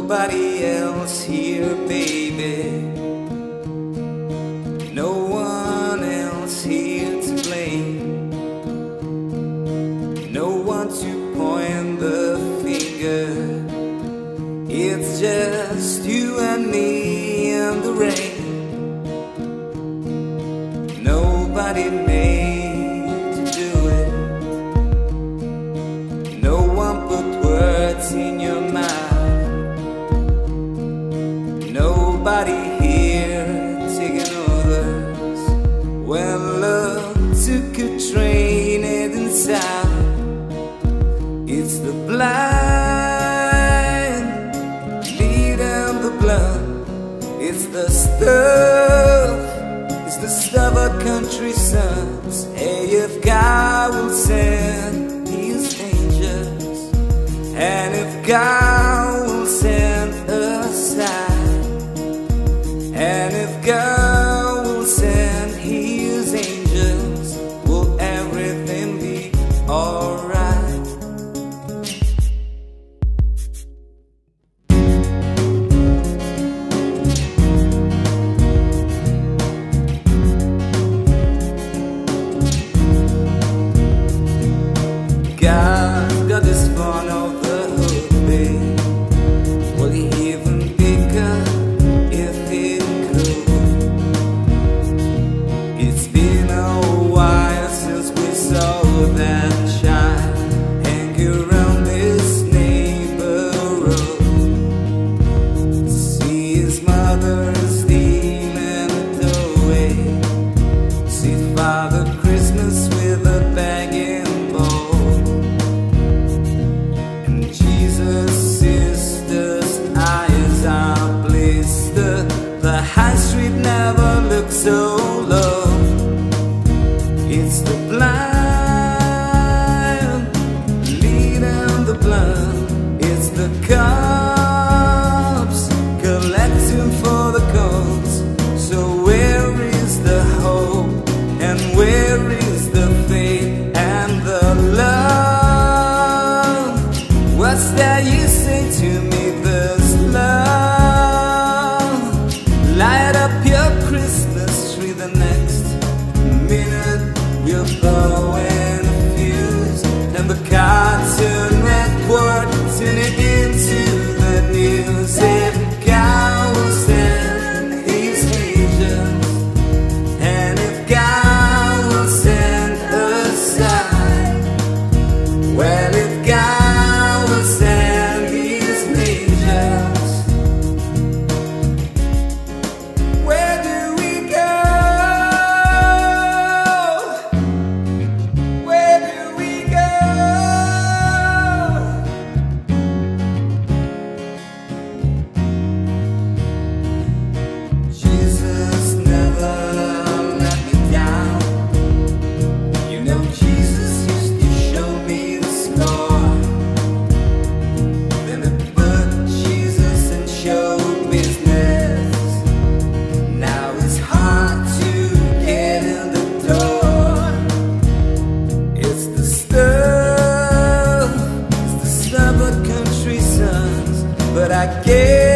nobody else here, baby. No one else here to blame. No one to point the finger. It's just you and me in the rain. Nobody made to do it. No one put words in your mouth. Nobody here taking orders. When love took a train heading south. It's the blind leading the blind. It's the stuff. It's the stuff of country sons. Hey, if God will send His angels, and if God will send a sign, and if God will send His angels, will everything be alright? God's got this fun of the hook, babe. Will He even pick up if He could? It's been a while since we saw that child hang around this neighborhood. See his mother stealing it away. See Father Christmas with a bag in bowl. Sister's eyes are blistered. The high street never looked so low. It's the blind leading the blind. It's the cops collecting for the cops. So where is the hope? And where is the faith and the love? What's that you say to me? There's love. Light up your Christmas tree. The next minute we're blowing a fuse, and the Cartoon Network turn it into the news. If God will send His angels, and if God will send a sign, well, if God will send His angels, where do we go? Where do we go? Jesus never let me down. You know Jesus used to show me the score. Then they put Jesus in show business. Now it's hard to get in the door. It's the stuff of country sons. But I guess